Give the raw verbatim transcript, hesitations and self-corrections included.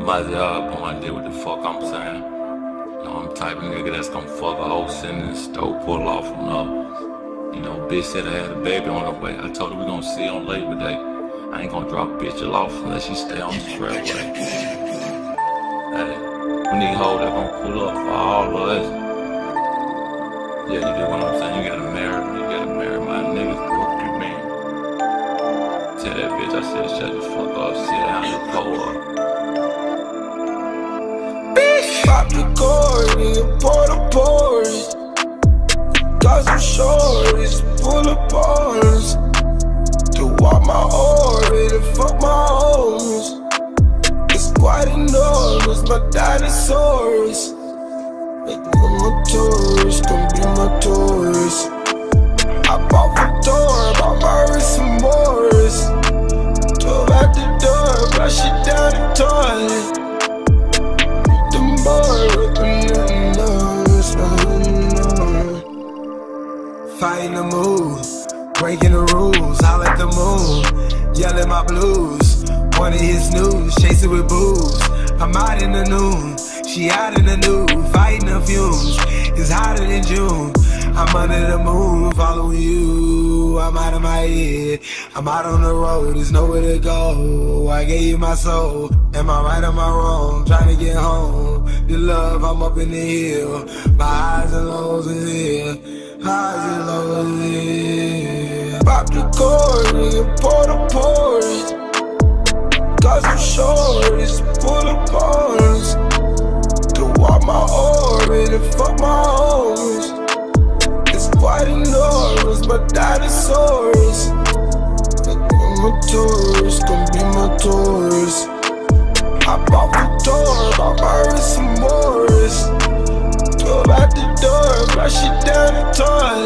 Might as well have no idea what the fuck I'm saying. You know, I'm the type of nigga that's gonna fuck a whole sentence, stove pull off on her. You know, bitch said I had a baby on the way. I told her we gonna see on Labor Day. I ain't gonna drop a bitch off unless she stay on the trailway. Hey, we need hoes that gonna pull up for all of us. Yeah, you get what I'm saying? You gotta marry, you gotta marry my niggas. What you mean? Tell that bitch I said shut the fuck up, sit down and pull up. Pop the cord and you pour the pores. Got some shorties full of bars to walk my orbit and fuck my homes. It's quite enormous, my dinosaurs. Make them my tourists, come be my tourists. I bought for tour, bought my wrist some Morris. Drove out the door, flush it down the toilet. Fighting the mood, breaking the rules, holler at the moon, yelling my blues. Wanna hit snooze, chase it with booze. I'm out in the noon, she out in the nude, fighting the fumes. It's hotter than June. I'm under the moon, following you. I'm out of my head, I'm out on the road, there's nowhere to go. I gave you my soul, am I right or am I wrong? Trying to get home, the love, I'm up in the hill. My highs and lows is here, highs and lows is here. Pop the cord and you pour the pores. Got some shorties full of bars to walk my orbit and fuck my homes. Quite enormous, my dinosaurs. Make them my tourists, come be my tourists. I bought the door, bought my wrist some Morris. Drove out the door, flush it down the toilet.